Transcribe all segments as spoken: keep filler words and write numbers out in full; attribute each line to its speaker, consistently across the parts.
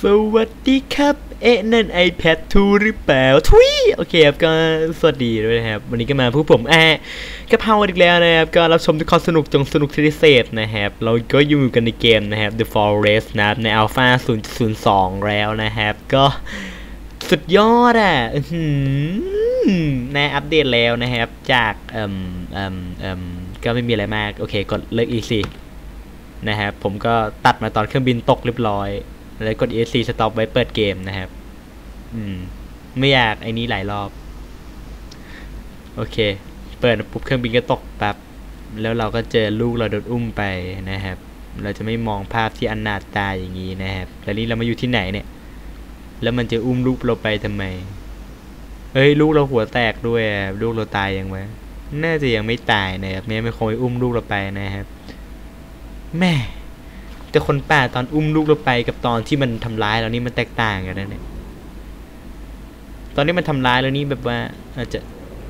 Speaker 1: สวัสดีครับเอ๊ะนั่น iPad ทูหรือเปล่าทุยโอเคครับก็สวัสดีด้วยนะครับวันนี้ก็มาพวกผมแอะกะเพราอีกแล้วนะครับก็รับชมทุกความสนุกจงสนุกที่พิเศษนะครับเราก็อยู่กันในเกมนะครับ The Forest นะครับใน Alpha ศูนย์จุดศูนย์สอง แล้วนะครับก็สุดยอดอ่ะในอัปเดตแล้วนะครับจากเอ่มเอ่มเอ่มก็ไม่มีอะไรมากโอเคกดเลิก easy นะครับผมก็ตัดมาตอนเครื่องบินตกเรียบร้อยแล้วกด อี เอส ซี stop ไว้เปิดเกมนะครับอืมไม่อยากไอ้นี้หลายรอบโอเคเปิดปุ๊บเครื่องบินก็ตกปั๊บแล้วเราก็เจอลูกเราโดนอุ้มไปนะครับเราจะไม่มองภาพที่อนาถตาอย่างนี้นะครับแล้วนี่เรามาอยู่ที่ไหนเนี่ยแล้วมันจะอุ้มลูกเราไปทำไมเฮ้ยลูกเราหัวแตกด้วยลูกเราตายยังไงน่าจะยังไม่ตายนะครับไม่ไม่คงไปอุ้มลูกเราไปนะครับแม่แต่คนป่าตอนอุ้มลูกเราไปกับตอนที่มันทำร้ายเรานี่มันแตกต่างกันนะเนี่ยตอนนี้มันทำร้ายแล้วนี่แบบว่าอาจจะ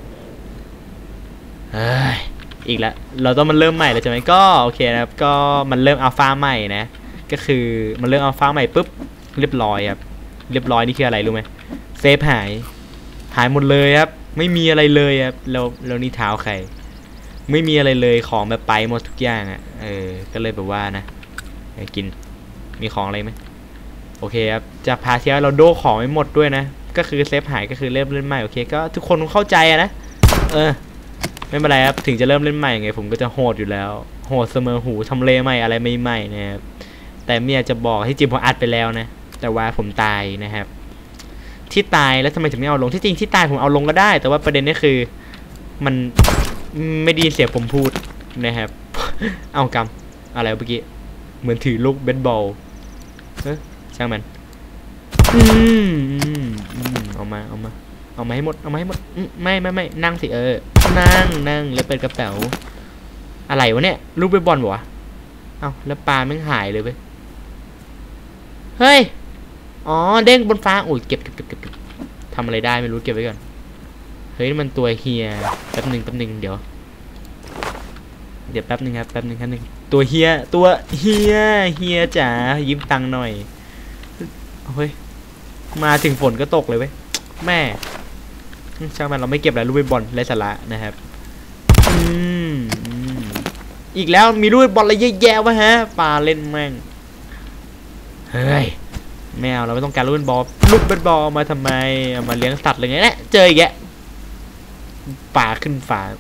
Speaker 1: เฮ้ยอีกแล้วเราต้องมันเริ่มใหม่แล้วใช่ไหมก็โอเคนะครับก็มันเริ่มอัลฟาใหม่นะก็คือมันเริ่มอัลฟาใหม่ปุ๊บเรียบร้อยครับเรียบร้อยนี่คืออะไรรู้ไหมเซฟหายหายหมดเลยครับไม่มีอะไรเลยครับแล้วแล้วนี่เท้าใครไม่มีอะไรเลยของแบบไปหมดทุกอย่างอ่ะเออก็เลยแบบว่านะกินมีของอะไรไหมโอเคครับจากพาเที่ยวเราโดของไม่หมดด้วยนะก็คือเซฟหายก็คือเริ่มเล่นใหม่โอเคก็ทุกคนเข้าใจนะเออไม่เป็นไรครับถึงจะเริ่มเล่นใหม่ไงผมก็จะโหดอยู่แล้วโหดเสมอหูทำเลใหม่อะไรใหม่ๆนะครับแต่เมียจะบอกที่จริงผมอัดไปแล้วนะแต่ว่าผมตายนะครับที่ตายแล้วทำไมถึงไม่เอาลงที่จริงที่ตายผมเอาลงก็ได้แต่ว่าประเด็นนี่คือมันไม่ดีเสียผมพูดนะครับเอากำอะไรเมื่อกี้เหมือนถือลูกเบสบอลเฮ้ยช่างมันอืมอืมเอามาเอามาเอามาให้หมดเอามาให้หมดไม่ไม่ไม่นั่งสิเออนั่งนั่งแล้วเปิดกระเป๋าอะไรวะเนี่ยลูกเบสบอลวะเอ้าแล้วปลาไม่หายเลยเว้ยเฮ้ยอ๋อเด้งบนฟ้าโอ้ยเก็บเก็บเก็บเก็บทำอะไรได้ไม่รู้เก็บไว้ก่อนเฮ้ยมันตัวเฮียแป๊บหนึ่งแป๊บหนึ่งเดี๋ยวเดี๋ยวแป๊บหนึ่งครับแป๊บหนึ่งครับหนึ่งตัวเฮียตัวเฮียเฮียจ๋ายิ้มตังหน่อยเฮ้ยมาถึงฝนก็ตกเลยเว้ยแม่ช่างมันเราไม่เก็บแล้วลูกบอลไร้สาระนะครับอืมอีกแล้วมีลูกบอลอะไรเยอะแยะวะฮะปลาเล่นแม่งเฮ้ยแมวเราไม่ต้องการลูกบอลลูกบอลมาทำไมเอามาเลี้ยงสัตว์อะไรเงี้ยแหละเจออีกแกปลาขึ้นฝา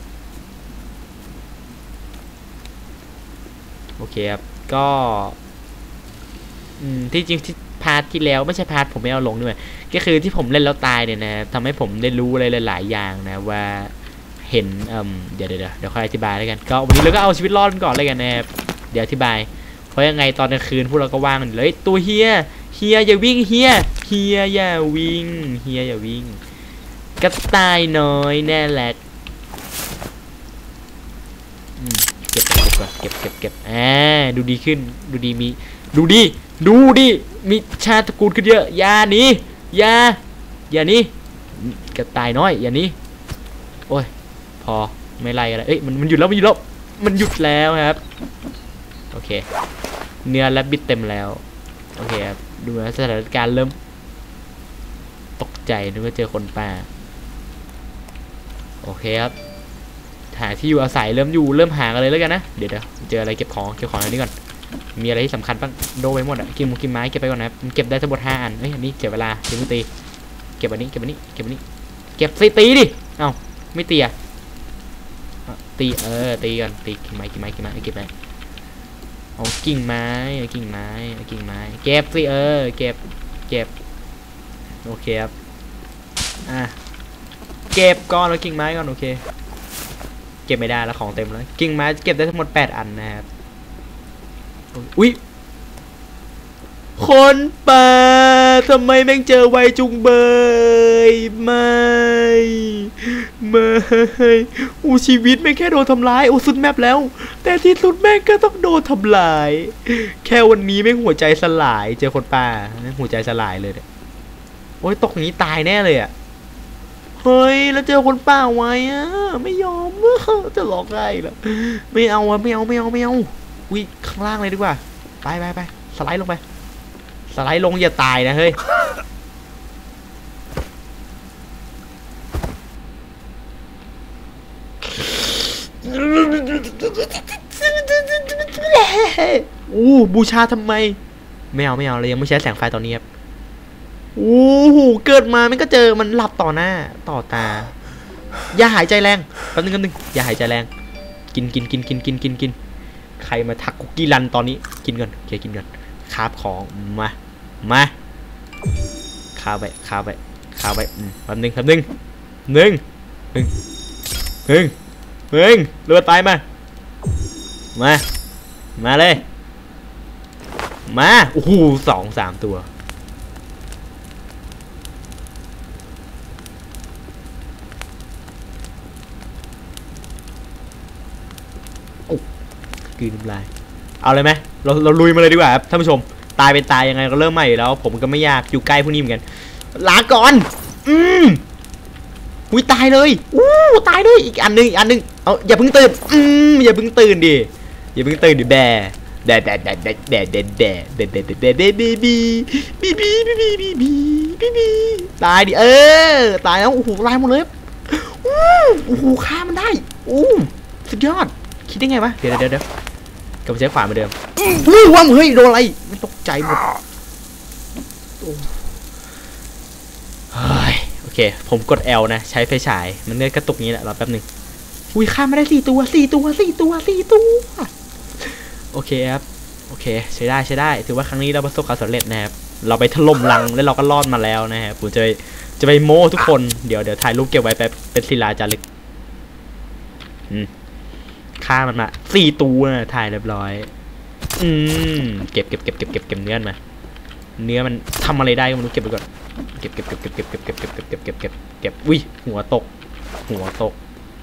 Speaker 1: โอเคครับก็ที่จริงที่พาร์ทที่แล้วไม่ใช่พาร์ทผมไม่เอาลงด้วยก็คือที่ผมเล่นแล้วตายเนี่ยนะทำให้ผมได้รู้อะไรหลายๆอย่างนะว่าเห็นเอ่มเดี๋ยวเดี๋ยวเดี๋ยวค่อยอธิบายแล้วกันก็วันนี้เราก็เอาชีวิตรอดก่อนเลยกันนะครับเดี๋ยวอธิบายเพราะยังไงตอนกลางคืนพวกเราก็ว่างกันเลยตัวเฮียเฮียอย่าวิ่งเฮียเฮียอย่าวิ่งเฮียอย่าวิ่งกระต่ายน้อยแน่แหละเก็บเก็บก่อนเก็บเก็บเก็บอ่าดูดีขึ้นดูดีมีดูดีดูดิมีชาติตระกูลขึ้นเยอะอย่านี้อย่าอย่านี้กระต่ายน้อยอย่านี้โอ้ยพอไม่ไล่อะไรเอ้ยมันมันหยุดแล้วมันหยุดแล้วมันหยุดแล้วครับโอเคเนื้อและบิดเต็มแล้วโอเคครับดูนะสถานการณ์เริ่มตกใจนึกว่าเจอคนป่าโอเคครับหาที่อยู่อาศัยเริ่มอยู่เริ่มหากันเลยแล้วกันนะเดี๋ยวเดี๋ยวเจออะไรเก็บของเก็บของอะไรนี่ก่อนมีอะไรที่สำคัญบ้างโดไปหมดอะกินมุกินไม้เก็บไปก่อนนะเก็บได้ทั้งหมดห้าอันเฮ้ยอันนี้เก็บเวลาเก็บมือตีเก็บอันนี้เก็บอันนี้เก็บอันนี้เก็บสิตีดิเอ้าไม่ตีอะตีเออตีก่อนตีกิ่งไม้กิ่งไม้กิ่งไม้เก็บไปเอากิ่งไม้กิ่งไม้กิ่งไม้เก็บสิเออเก็บเก็บโอเคครับอ่ะเก็บก้อนแล้วกิ่งไม้ก่อนโอเคเก็บไม่ได้แล้วของเต็มแล้วกิ่งไม้เก็บได้ทั้งหมดแปดอันนะครับอุ้ยคนป่าทำไมแม่งเจอไวจุงเบยไม่ไม่อู้ชีวิตแม่งแค่โดนทำร้ายโอ้สุดแมปแล้วแต่ที่สุดแม่งก็ต้องโดนทำลายแค่วันนี้แม่งหัวใจสลายเจอคนป่าหัวใจสลายเลยเนี่ยโอ้ยตกอย่างนี้ตายแน่เลยอ่ะเฮ้ยแล้วเจอคนป่าไว้อะไม่ยอมจะหลอกได้หรอไม่เอาอะไม่เอาไม่เอาไม่เอาวิ่งข้างล่างเลยดีกว่าไปไปไปสไลด์ลงไปสสไลด์ลงอย่าตายนะเฮ้ยอู้บูชาทำไมไม่เอาไม่เอาเลยยังไม่ใช้แสงไฟตอนนี้ครับโอ้โหเกิดมามันก็เจอมันหลับต่อหน้าต่อตาอย่าหายใจแรงแป๊บนึงแป๊บนึงอย่าหายใจแรงกินกินกินกินกินกินกินใครมาทักคุกกี้รันตอนนี้กินก่อนโอเคกินก่อนคาบของมามาคาไปคาไปคาไปแป๊บนึงแป๊บนึงหนึ่งหนึ่งหนึ่งหนึ่งเลือดตายมามามาเลยมาโอ้โหสองสามตัวกืนน้ำลายเอาเลยไหมเราเราลุยมาเลยดีกว่าครับท่านผู้ชมตายเป็นตายยังไงก็เริ่มใหม่อยู่แล้วผมก็ไม่อยากอยู่ใกล้พวกนี้เหมือนกันลาก่อนอืมอุ้ยตายเลยอู้ตายด้วยอีกอันนึงอีกอันนึงเอาอย่าเพิ่งตื่นอืมอย่าเพิ่งตื่นดิอย่าเพิ่งตื่นดิแบแดดแดดแดดแดดแดดแดดแดดแดดแดดแดดแดดแดดบีบีบีบีบีบีบีบีบีบีตายดิเออตายแล้วโอ้โหตายหมดเลยอู้โอ้โหฆ่ามันได้อู้สุดยอดคิดได้ไงวะเดี๋ยวเดี๋ยวเดี๋ยวกำลังใช้ขวานเหมือนเดิมอู้ว่างเฮ้ยโดนอะไรไม่ตกใจหมดเฮ้ยโอเคผมกด L นะใช้ไฟฉายมันเนื้อกระตุกนี้แหละรอแป๊บนึงอุ้ยฆ่าไม่ได้สี่ตัวสี่ตัวสี่ตัวสี่ตัวโอเคครับโอเคใช้ได้ใช้ได้ถือว่าครั้งนี้เราประสบความสำเร็จนะครับเราไปถล่มรังแล้วเราก็รอดมาแล้วนะครับผมจะไปจะไปโม้ทุกคนเดี๋ยวเดี๋ยวถ่ายรูปเก็บไว้เป็นศิลาจารึกอืมฆ่ามันมาสี่ตัวนะถ่ายเรียบร้อยอืมเก็บเก็บเก็บเก็บเก็บเก็บเนื้อมาเนื้อมันทำอะไรได้ก็ไม่รู้เก็บไปก่อนเก็บเก็บเก็บเก็บเก็บเก็บเก็บเก็บเก็บเก็บเก็บเก็บเก็บอุ้ยหัวตกหัวตก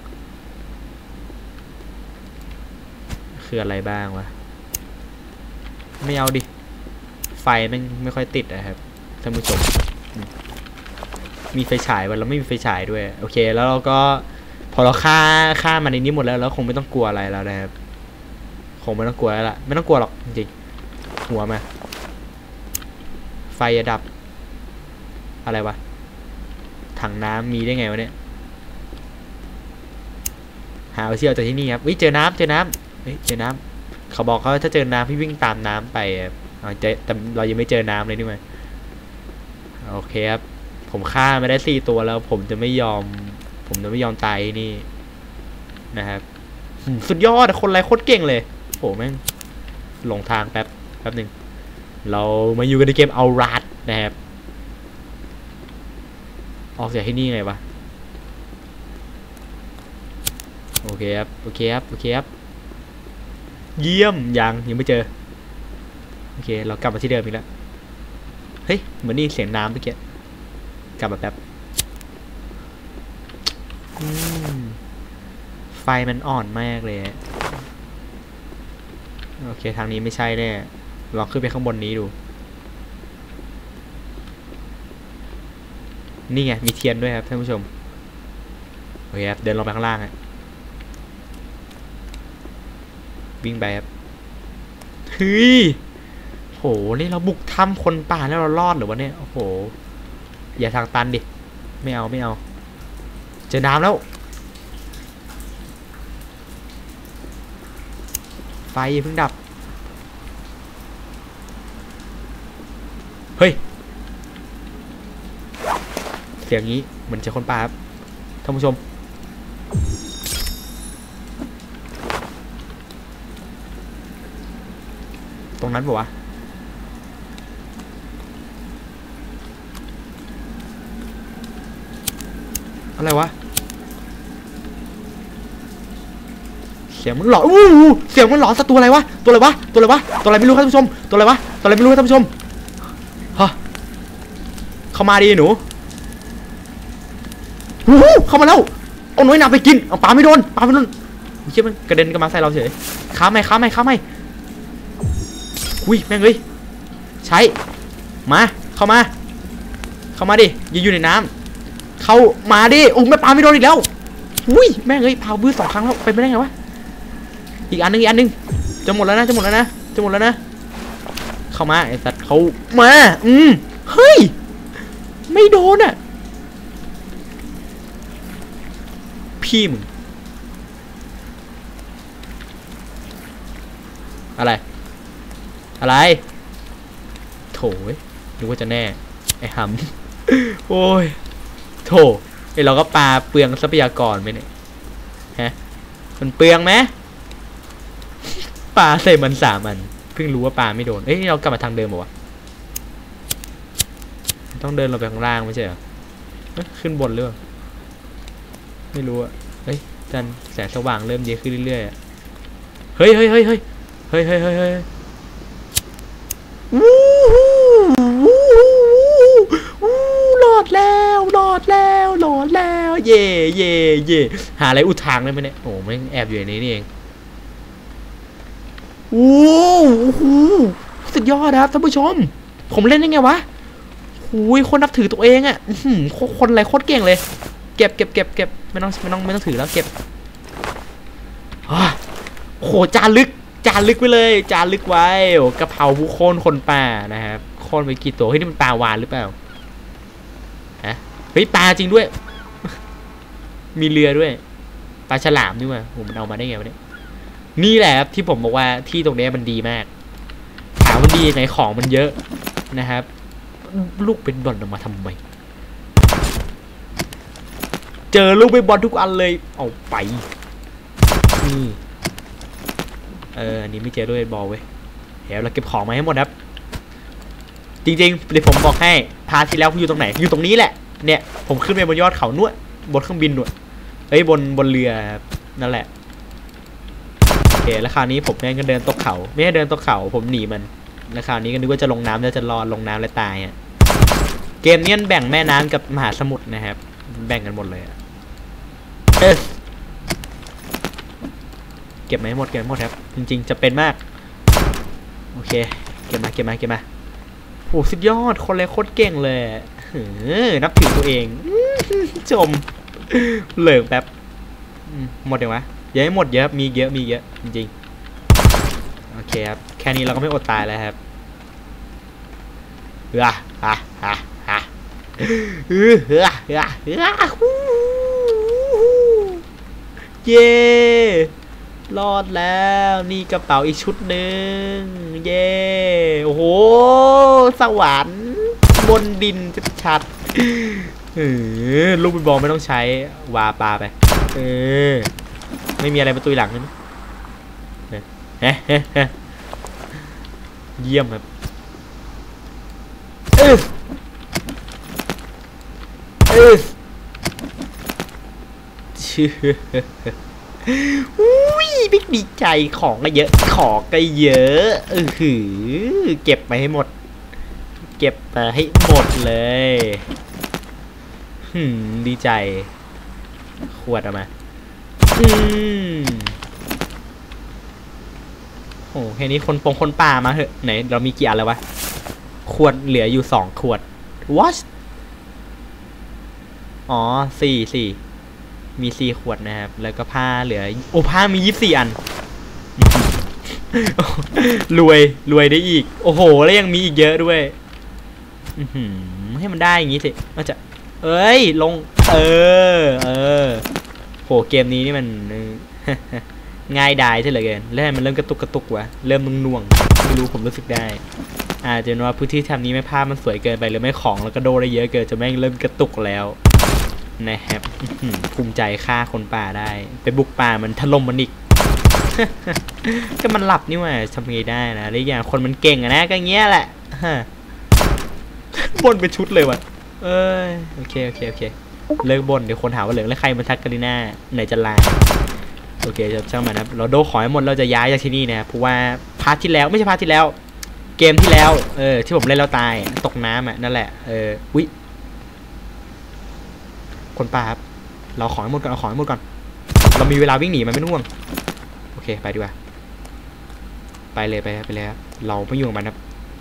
Speaker 1: คืออะไรบ้างวะไม่เอาดิไฟมันไม่ค่อยติดนะครับท่านผู้ชมมีไฟฉายวันเราไม่มีไฟฉายด้วยโอเคแล้วเราก็พอเราฆ่าฆ่ามันในนี้หมดแล้วแล้วคงไม่ต้องกลัวอะไรแล้วนะครับคงไม่ต้องกลัวแล้วล่ะไม่ต้องกลัวหรอกจริงหัวมาไฟดับอะไรวะถังน้ำมีได้ไงวะเนี่ยหาเอาเชี่ยวจากที่นี่ครับวิเจอน้ำเจอน้ำเฮ้ยเจอน้ำเขาบอกเขาถ้าเจอน้ำพี่วิ่งตามน้ำไปเจอแต่เรายังไม่เจอน้ำเลยนี่มั้ยโอเคครับผมฆ่าไม่ได้สี่ตัวแล้วผมจะไม่ยอมผมจะไม่ยอมตายนี่นะครับสุดยอดคนไรโคตรเก่งเลยโอ้แม่งหลงทางแป๊บแป๊บหนึ่งเรามาอยู่กันในเกมเอารัดนะครับออกจากที่นี่ไงวะโอเคครับโอเคครับโอเคครับเยี่ยมยังยังไม่เจอโอเคเรากลับมาที่เดิมอีกแล้วเฮ้ยเหมือนนี่เสียงน้ำเมื่อกี้กลับมาแป๊บไฟมันอ่อนมากเลยโอเคทางนี้ไม่ใช่แน่ลองขึ้นไปข้างบนนี้ดูนี่ไงมีเทียนด้วยครับท่านผู้ชมโอเคครับเดินลงไปข้างล่างฮะวิ่งไปครับเฮ้ยโหนี่เราบุกถ้ำคนป่าแล้วเรารอดหรือวะเนี่ยโอ้โหอย่าทางตันดิไม่เอาไม่เอาเจอน้ำแล้วไฟเพิ่งดับเฮ้ยเสียงนี้เหมือนเจอคนป่าครับท่านผู้ชมตรงนั้นปะวะอะไรวะเสียงมันหลอนอู้เสียงมันหลอนสักตัวอะไรวะตัวอะไรวะตัวอะไรวะตัวอะไรไม่รู้ท่านผู้ชมตัวอะไรวะตัวอะไรไม่รู้ท่านผู้ชมฮะเข้ามาดิหนูวู้เข้ามาแล้วเอาหน่วยหนาไปกินเอาปลาไม่โดนปลาไม่โดนเชี่ยมันกระเด็นกันมาใส่เราเฉยค้าไหมค้าไหมค้าไหมอุ้ยแม่งเลยใช้มาเข้ามาเข้ามาดิอย่าอยู่ในน้ำเข้ามาดิโอ้แม่ปลาไม่โดนอีกแล้วอุ้ยแม่งเลยพาวบื้อสองครั้งแล้วไปไม่ได้ไงวะอีกอันนึงอีกอันนึงจะหมดแล้วนะจะหมดแล้วนะจะหมดแล้วนะเข้ามาไอ้สัตว์เขามาอืมเฮ้ยไม่โดนอ่ะพี่มึงอะไรอะไรโถยนึกว่าจะแน่ไอ้หำโอ้ยโถไอ้เราก็ปลาเปลืองทรัพยากรไปเนี่ยฮะมันเปลืองไหมปลาใส่มันสามอันเพิ่งรู้ว่าปลาไม่โดนเอ้ยเรากลับมาทางเดิมเหรอวะต้องเดินลงไปข้างล่างไม่ใช่เหรอขึ้นบนหรือเปล่าไม่รู้อะเฮ้ยจันแสงสว่างเริ่มเยอะขึ้นเรื่อยๆเฮ้ยเฮ้ยเฮ้ยเฮ้ยเฮ้ยเฮ้ยเฮ้ยเฮ้ยวู้วู้วู้หลอดแล้วหลอดแล้วหลอดแล้วเย่เย่เย่หาอะไรอุดทางได้ไหมเนี่ยโอ้ไม่แอบอยู่ในนี้นี่เองโอ้โหสุดยอดครับท่านผู้ชมผมเล่นได้ไงวะหูยคนนับถือตัวเองอ่ะคนอะไรโคตรเก่งเลยเก็บเก็บเก็บเก็บไม่ต้องไม่ต้องไม่ต้องถือแล้วเก็บโอ้โหจารึกจารึกไว้เลยจารึกไว้กระเพราผู้คนคนป่านะครับคนไปกี่ตัวเฮ้ยนี่มันปลาวานหรือเปล่าฮะเฮ้ยปลาจริงด้วยมีเรือด้วยปลาฉลามด้วยว่ะโหมันเอามาได้ไงวะเนี่ยนี่แหละครับที่ผมบอกว่าที่ตรงนี้มันดีมากถามมันดียังไงของมันเยอะนะครับลูกเป็นบอลออกมาทำไมเจอลูกเป็นบอลทุกอันเลยเอาไปนี่เอออันนี้ไม่เจอลูกเป็นบอลเว้ยเดี๋ยวเราเก็บของมาให้หมดครับจริงๆเดี๋ยวผมบอกให้พาที่แล้วอยู่ตรงไหนอยู่ตรงนี้แหละเนี่ยผมขึ้นไปบนยอดเขานวดบนเครื่องบินนวดเฮ้ยบนบนเรือนั่นแหละโอเคแล้วคราวนี้ผมแม่งก็เดินตกเขาไม่ให้เดินตกเขาผมหนีมันแล้วคราวนี้ก็นึกว่าจะลงน้ำแล้วจะรอลงน้ำแล้วตายอ่ะเกมนี้แบ่งแม่น้ำกับมหาสมุทรนะครับแบ่งกันหมดเลยเออเก็บมาให้หมดเก็บหมดครับจริงๆจะเป็นมากโอเคเก็บมาเก็บมาเก็บมาโหสุดยอดคนเลยโคตรเก่งเลยนับถือตัวเองชมเหลิงแป๊บหมดยังวะเยอะหมดเยอะมีเยอะมีเยอะจริงๆโอเคครับแค่นี้เราก็ไม่อดตายแล้วครับเฮ้อฮ่าฮ่าฮ่าเฮ้อเฮ้อเฮ้อเฮ้อเย้รอดแล้วนี่กระเป๋าอีกชุดหนึ่งเย้โอ้โหสวรรค์บนดินชัดๆเออลูกบอลไม่ต้องใช้วาปาไปเออไม่มีอะไรประตูหลังนะเฮ้เฮ้เฮ้เยี่ยมครับเออเออชื่ออุ้ยบิ๊กดีใจของก็เยอะของก็เยอะเออหือเก็บไปให้หมดเก็บไปให้หมดเลยหืมดีใจขวดออกมาอืมโอ้แค่นี้คนปงคนป่ามาเหอะไหนเรามีกี่อันแล้ววะขวดเหลืออยู่สองขวด what อ๋อสี่สี่มีสี่ขวดนะครับแล้วก็ผ้าเหลือโอ้ผ้ามียี่สิบสี่อันรวยรวยได้อีกโอ้โหแล้วยังมีอีกเยอะด้วยให้มันได้อย่างงี้สิมันจะเอ้ยลงเออเออโหเกมนี้นี่มันง่ายดายใช่เหลือเกินแล้วมันเริ่มกระตุกกระตุกวะเริ่มน่วงๆไม่รู้ผมรู้สึกได้อาจจะว่าพื้นที่แถบนี้ไม่ภาพมันสวยเกินไปหรือไม่ของแล้วก็โดได้เยอะเกินจะแม่งเริ่มกระตุกแล้วนะครับภูมิใจฆ่าคนป่าได้ไปบุกป่ามันถล่มมันอีกก็มันหลับนี่ว่าทำไงได้นะหรืออย่างคนมันเก่งอะนะก็เงี้ยแหละบนเป็นชุดเลยวะเอ้ยโอเคโอเคโอเคเลิกบนเดี๋ยวคนหาว่าเหลืองแล้วใครมาทักกันดีหน้าไหนจะลายโอเคช่างมันนะเราโดขอให้หมดเราจะย้ายจากที่นี่นะเพราะว่าพาร์ทที่แล้วไม่ใช่พาร์ทที่แล้วเกมที่แล้วเออที่ผมเล่นแล้วตายตกน้ำอ่ะนั่นแหละเออวิคนป่าครับเราขอให้หมดก่อนเอาขอให้หมดก่อนเรามีเวลาวิ่งหนีมันไม่ต้องห่วงโอเคไปดีกว่าไปเลยไปไปเลยครับเราไม่ยุ่งกับมันครับ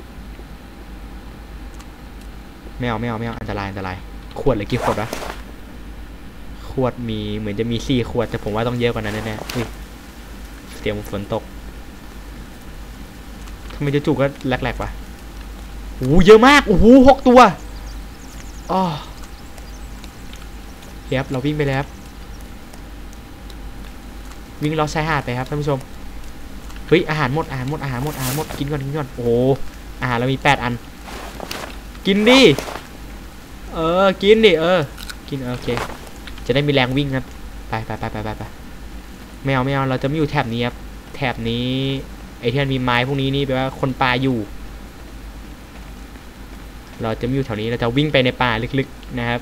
Speaker 1: ไม่เอาไม่เอาไม่เอาอันตรายอันตรายขวดหรือกี่ขวดวะขวดมีเหมือนจะมีสี่ขวดแต่ผมว่าต้องเยอะกว่านั้นแน่ๆเสียงฝนตกททำไมจู่ๆก็แหลกๆวะโอ้เยอะมากโอ้โหหกตัวอ๋อเดี๋ยวเราวิ่งไปแล้ววิ่งล้อชายหาดไปครับท่านผู้ชมเฮ้ยอาหารหมดอาหารหมดอาหารหมดอาหารหมดกินก่อนกินก่อนโอ้โหอาหารเรามีแปดอันกินดิเออกินดิเออกินโอเคจะได้มีแรงวิ่งครับไปไปไปไปไปไปไม่เอาไม่เอาเราจะไม่อยู่แถบนี้ครับแถบนี้ไอที่มันมีไม้พวกนี้นี่แปลว่าคนป่าอยู่เราจะไม่อยู่แถวนี้เราจะวิ่งไปในป่าลึกๆนะครับ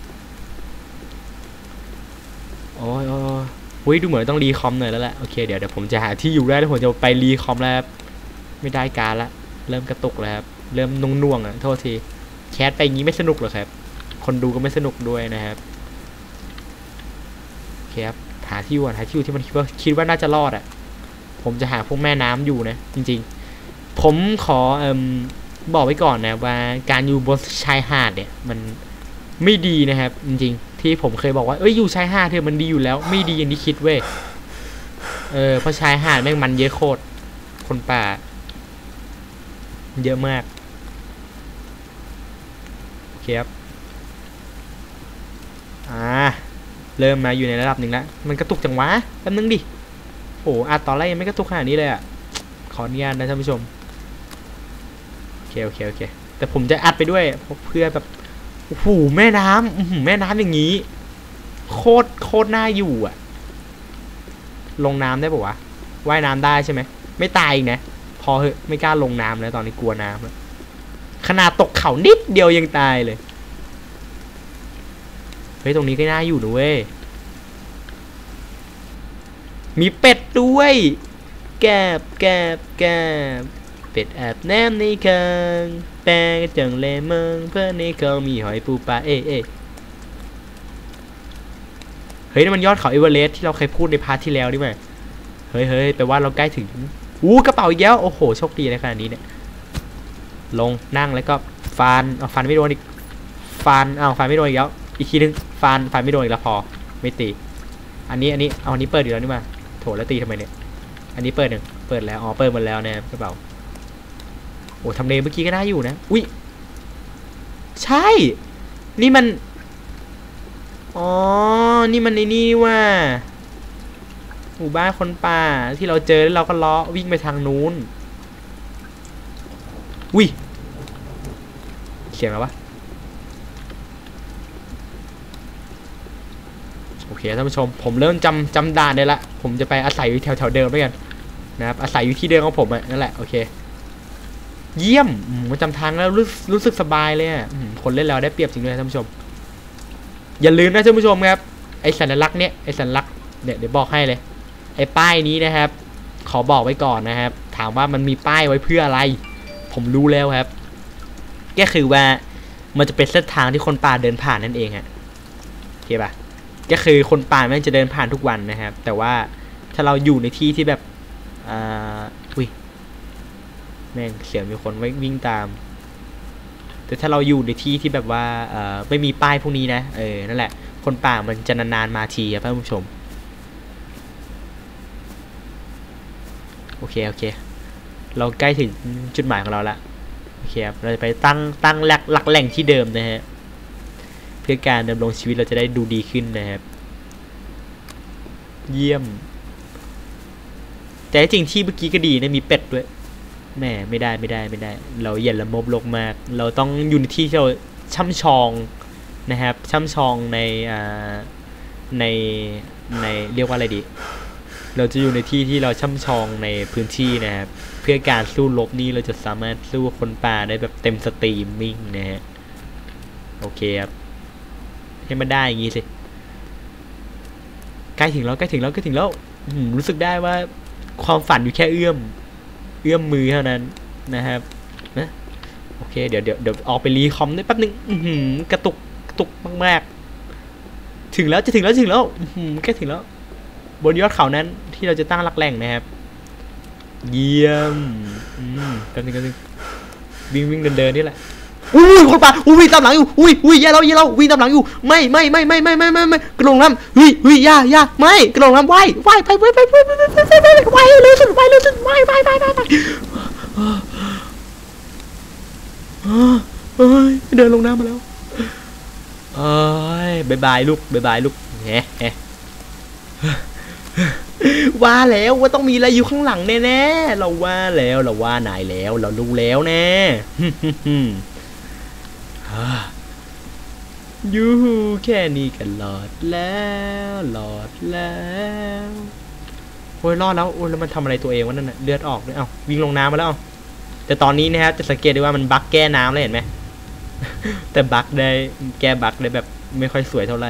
Speaker 1: โอ้ยโอ้ยอุ้ยดูเหมือนต้องรีคอมหน่อยแล้วแหละโอเคเดี๋ยวเดี๋ยวผมจะหาที่อยู่ได้แล้วผมจะไปรีคอมแล้วครับไม่ได้การละเริ่มกระตุกแล้วครับเริ่มนุ่งน่วงอ่ะโทษทีแคสไปงี้ไม่สนุกหรอกครับคนดูก็ไม่สนุกด้วยนะครับโอเคครับหาที่อยู่หาที่อยู่ที่มันคิดว่าคิดว่าน่าจะรอดอ่ะผมจะหาพวกแม่น้ำอยู่นะจริงๆผมขอเอ่มบอกไว้ก่อนนะว่าการอยู่บนชายหาดเนี่ยมันไม่ดีนะครับจริงๆที่ผมเคยบอกว่าเอ้ยอยู่ชายหาดเธอมันดีอยู่แล้วไม่ดีอย่างที่คิดเว้ยเออเพราะชายหาดแม่งมันเยอะโคตรคนป่าเยอะมากโอเคครับอ่าเริ่มมาอยู่ในระดับหนึ่งแล้วมันกระตุกจังวะแป๊บนึงดิโอ้อาตอนแรกยังไม่กระตุกขนาดนี้เลยอ่ะขออนุญาตนะท่านผู้ชมโอเคโอเคโอเคแต่ผมจะอัดไปด้วยเพื่อแบบโอ้โหแม่น้ำแม่น้ำอย่างนี้โคตรโคตรน่าอยู่อ่ะลงน้ำได้ปะวะว่ายน้ำได้ใช่ไหมไม่ตายอีกนะพอเหอะไม่กล้าลงน้ำแล้วตอนนี้กลัวน้ำแล้วขนาดตกเขานิดเดียวยังตายเลยเฮ้ยตรงนี้ก็น่าอยู่นะเว้ยมีเป็ดด้วยแกบแกบแกบเป็ดแอบแนมในเคิงแปงจังเลยเมืองเพื่อนในเคิงมีหอยปูปลาเอ๊ะเอ๊ะเฮ้ยนี่มันยอดเขาเอเวอเรสต์ที่เราเคยพูดในพาร์ทที่แล้วดิมั้ยเฮ้ยเฮ้ยแปลว่าเราใกล้ถึงอู้กระเป๋าอีกแล้วโอ้โหโชคดีในขนาดนี้เนี่ยลงนั่งแล้วก็ฟันเอาฟันไม่โดนอีกฟันเอาฟันไม่โดนอีกแล้วอีกทีนึงฟันฟันไม่โดนอีกแล้วพอไม่ตีอันนี้อันนี้เอาอันนี้เปิดอยู่แล้วนี่มาโถแล้วตีทำไมเนี่ยอันนี้เปิดหนึ่งเปิดแล้วอ๋อเปิดหมดแล้วเนี่ยกระเป๋าโอ้ทำเลเมื่อกี้ก็น่าอยู่นะอุ้ยใช่นี่มันอ๋อนี่มันในนี่ว่าหมู่บ้านคนป่าที่เราเจอแล้วเราก็ล้อวิ่งไปทางนู้นอุ้ยเสียงแล้ววะโอเคท่านผู้ชมผมเริ่มจำจำด่านได้ละผมจะไปอาศัยอยู่แถวแถวเดิมด้วยกันนะครับอาศัยอยู่ที่เดิมของผมอ่ะนั่นแหละโอเคเยี่ยมผมจำทางแล้วรู้รู้สึกสบายเลยอ่ะคนเล่นแล้วได้เปรียบจริงเลยท่านผู้ชมอย่าลืมนะท่านผู้ชมครับไอสัญลักษณ์เนี้ยไอสัญลักษณ์เนี่ยเดี๋ยวบอกให้เลยไอป้ายนี้นะครับขอบอกไว้ก่อนนะครับถามว่ามันมีป้ายไว้เพื่ออะไรผมรู้แล้วครับก็คือว่ามันจะเป็นเส้นทางที่คนป่าเดินผ่านนั่นเองฮะโอเคป่ะก็คือคนป่าแม่งจะเดินผ่านทุกวันนะครับแต่ว่าถ้าเราอยู่ในที่ที่แบบอ่าอุ้ยแม่งเสียงมีคนวิ่งตามแต่ถ้าเราอยู่ในที่ที่แบบว่าเอ่อไม่มีป้ายพวกนี้นะเออนั่นแหละคนป่ามันจะนานๆมาทีครับท่านผู้ชมโอเคโอเคเราใกล้ถึงจุดหมายของเราละโอเคครับเราจะไปตั้งตั้งหลักหลักแหล่งที่เดิมนะฮะเพื่อการดำรงชีวิตเราจะได้ดูดีขึ้นนะครับเยี่ยมแต่จริงที่เมื่อกี้ก็ดีนะมีเป็ดด้วยแหมไม่ได้ไม่ได้ไม่ได้เราอย่าละโมบโลกมากเราต้องอยู่ในที่ที่เราช่ำชองนะครับช่ำชองในอ่าในในเรียกว่าอะไรดีเราจะอยู่ในที่ที่เราช่ำชองในพื้นที่นะครับเพื่อการสู้รบนี้เราจะสามารถสู้คนป่าได้แบบเต็มสตรีมมิ่งนะฮะโอเคครับให้มันได้อย่างงี้สิใกล้ถึงแล้วใกล้ถึงแล้วใกล้ถึงแล้วรู้สึกได้ว่าความฝันอยู่แค่เอื้อมเอื้อมมือเท่านั้นนะครับนะโอเคเดี๋ยวเดี๋ยวเดี๋ยวออกไปรีคอมได้แป๊บนึงกระตุกกระตุกมากๆถึงแล้วจะถึงแล้วถึงแล้วใกล้ถึงแล้วบนยอดเขานั้นที่เราจะตั้งหลักแหล่งนะครับเยี่ยมอืมกันนึงกันนึงวิ่งวิ่งเดินเดินนี่แหละอุ้ยคนป่าอุ้ยวิ่งตามหลังอยู่อุ้ยอุ้ยแย่เราแย่เราวิ่งตามหลังอยู่ไม่ไม่ไม่ไม่ไม่ไม่ไม่ไม่กระโดดน้ำเฮ้ยเฮ้ยย่าย่าไม่กระโดดน้ำว่ายว่ายไปไปไปไปไปไปไปไปว่ายเร็วสุดว่ายเร็วสุดว่ายว่ายว่ายว่ายเฮ้ยเดินลงน้ำมาแล้วเอ้ยบายบายลูกบายบายลูกแฮะว่าแล้วว่าต้องมีอะไรอยู่ข้างหลังแน่ๆเราว่าแล้วเราว่านายแล้วเรารู้แล้วแน่ยูฮูแค่นี้กันหลอดแล้วหลอดแล้วโอ้ยรอดแล้วโอ้ยแล้วมันทำอะไรตัวเองวะนั่นน่ะเลือดออกเลยเอ้าวิ่งลงน้ำมาแล้วแต่ตอนนี้นะครับจะสังเกตได้ว่ามันบั๊กแก้น้ำเลยเห็นไหม แต่บั๊กได้แก้บั๊กได้แบบไม่ค่อยสวยเท่าไหร่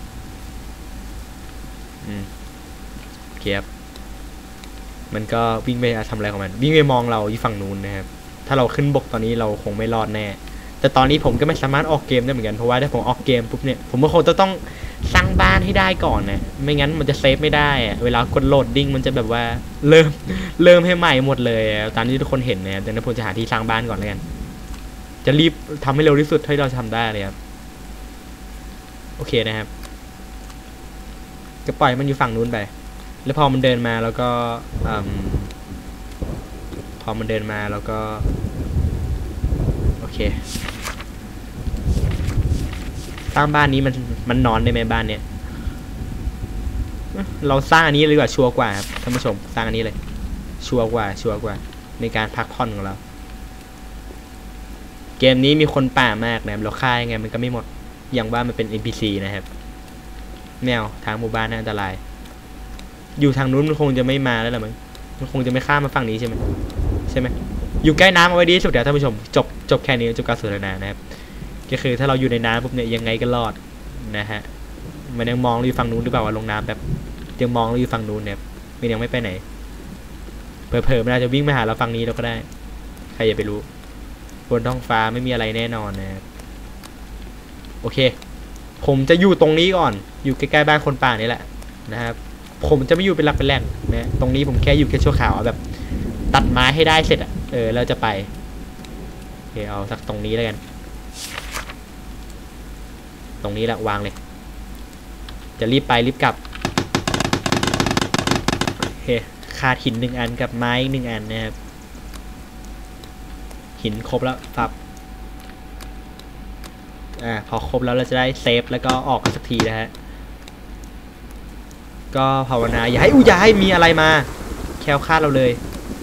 Speaker 1: อืมเก็บมันก็วิ่งไปทำอะไรของมันวิ่งไปมองเราอยู่ฝั่งนู้นนะครับถ้าเราขึ้นบกตอนนี้เราคงไม่รอดแน่แต่ตอนนี้ผมก็ไม่สามารถออกเกมได้เหมือนกันเพราะว่าถ้าผมออกเกมปุ๊บเนี่ยผมก็คงจะต้องสร้างบ้านให้ได้ก่อนนะไม่งั้นมันจะเซฟไม่ได้อะเวลากดโหลดดิ้งมันจะแบบว่าเริ่มเริ่มให้ใหม่หมดเลยตามที่ทุกคนเห็นนะดังนั้นผมจะหาที่สร้างบ้านก่อนเลยกันจะรีบทำให้เร็วที่สุดเท่าที่เราทำได้เลยครับโอเคนะครับจะปล่อยมันอยู่ฝั่งนู้นไปแล้วพอมันเดินมาแล้วก็พอมันเดินมาแล้วก็โอเคสร้างบ้านนี้มันมันนอนได้ไหมบ้านเนี้ยเราสร้างอันนี้เลยดีกว่าชัวร์กว่าครับท่านผู้ชมสร้างอันนี้เลยชัวร์กว่าชัวร์กว่าในการพักผ่อนของเราเกมนี้มีคนป่ามากนะเราฆ่ายังไงมันก็ไม่หมดอย่างว่ามันเป็น เอ็น พี ซี นะครับแมวทางหมู่บ้านน่าอันตรายอยู่ทางนู้นมันคงจะไม่มาแล้วหรือมั้งมันคงจะไม่ข้ามมาฝั่งนี้ใช่ไหมใช่ไหมอยู่ใกล้น้ำเอาไว้ดีสุดเดี๋ยวท่านผู้ชมจบจบแค่นี้จบการสนทนานะครับก็คือถ้าเราอยู่ในน้ำปุ๊บเนี่ยยังไงก็รอดนะฮะมันยังมองเราอยู่ฝั่งนู้นหรือเปล่าว่าลงน้ำแบบยังมองเราอยู่ฝั่งนู้นเนี่ยมันยังไม่ไปไหนเผลอๆมันอาจจะวิ่งมาหาเราฝั่งนี้เราก็ได้ใครจะไปรู้บนท้องฟ้าไม่มีอะไรแน่นอนนะครับโอเคผมจะอยู่ตรงนี้ก่อนอยู่ใกล้ๆบ้านคนป่านี่แหละนะครับผมจะไม่อยู่เป็นหลักเป็นแหล่งนะตรงนี้ผมแค่อยู่แค่ชั่วคราวแบบตัดไม้ให้ได้เสร็จอ่ะเออเราจะไปโอเคเอาสักตรงนี้แล้วกันตรงนี้แหละวางเลยจะรีบไปรีบกลับโอเคขาดหินหนึ่งอันกับไม้หนึ่งอันนะครับหินครบแล้วปับอ่าพอครบแล้วเราจะได้เซฟแล้วก็ออกกันสักทีนะฮะก็ภาวนาอย่าให้อู้อย่าให้มีอะไรมาแค่ฆ่าเราเลย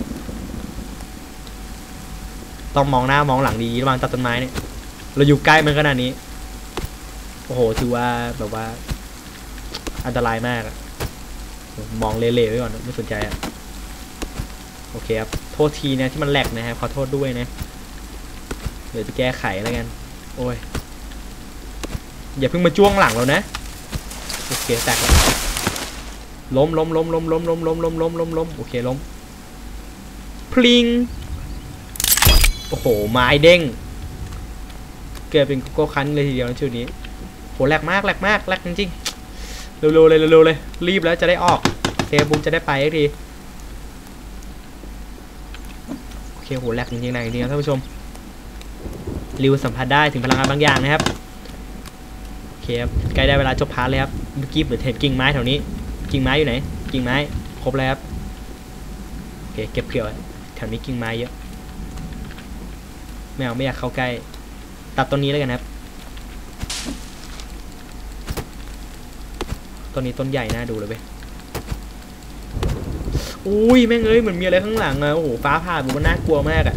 Speaker 1: ต้องมองหน้ามองหลังดีระวังตัดต้นไม้เนี่ยเราอยู่ใกล้มันขนาดนี้โอ้โหถือว่าแบบว่าอันตรายมากมองเละๆไว้ก่อนไม่สนใจอ่ะโอเคครับโทษทีนะที่มันแหลกนะครับขอโทษด้วยนะเดี๋ยวจะแก้ไขแล้วกันโอ้ยอย่าเพิ่งมาจ้วงหลังเรานะโอเคแตกแล้วล้มล้มล้มล้มล้มล้มล้มล้มล้มล้มล้มโอเคล้มพลิงโอ้โหไม้เด้งเกิดเป็นโกโก้คันเลยทีเดียวชุดนี้โหแหลกมากแหลกมากแหลกจริงๆเร็วๆเลยเร็วๆเลยรีบแล้วจะได้ออกเซฟบุ้มจะได้ไปสักทีโอเคโหแหลกจริงๆนะจริงๆท่านผู้ชมริวสัมผัสได้ถึงพลังงานบางอย่างนะครับโอเคครับใกล้ได้เวลาจบพาร์ทเลยครับเมื่อกี้เห็นกิ่งไม้แถวนี้กิ่งไม้อยู่ไหนกิ่งไม้ครบแล้วครับโอเคเก็บเผื่อแถวนี้กิ่งไม้เยอะไม่เอาไม่อยากเข้าใกล้ตัดต้นนี้แล้วกันครับต้นนี้ต้นใหญ่น่าดูเลยเว้ยอุ้ยแม่งเอ้ยเหมือนมีอะไรข้างหลังอะโอ้โหฟ้าผ่าบุมันน่ากลัวมากอะ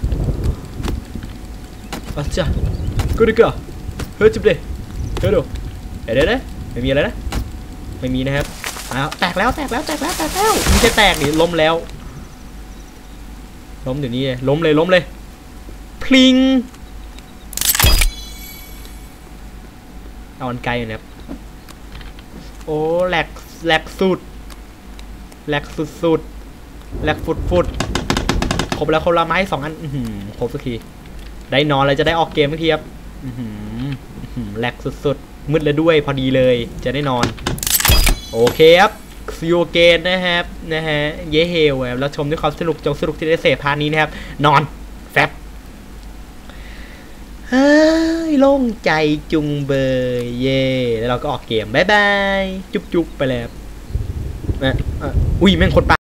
Speaker 1: อาจ้ะกูดิกะเฮ้ยจุ๊บเลยเฮ้ยดูเดี๋ยวเดี๋ยวไม่มีอะไรนะไม่มีนะครับอ้าวแตกแล้วแตกแล้วแตกแล้วแตกแล้วไม่ใช่แตกดิล้มแล้วล้มเดี๋ยวนี้เลยล้มเลยล้มเลยพลิงเอาอันไกลอยู่นะครับโอ้แหลกแหลกสุดแหลกสุดสุดแหลกฟุดฟุดครบแล้วครบละไม้สองอันครบสักทีได้นอนเลยจะได้ออกเกมสักทีครับแหลกสุดๆมืดแล้วด้วยพอดีเลยจะได้นอนโอเคครับซิโอเกนนะครับนะฮะเย่เฮลแล้วชมด้วยความสนุกจงสนุกที่ได้เสพพาร์ทนี้นะครับนอนแฟบเฮ้ยโล่งใจจุงเบยเย่แล้วเราก็ออกเกมบายบายจุ๊บจุ๊บไปแล้วอุ้ยแม่งคนป่า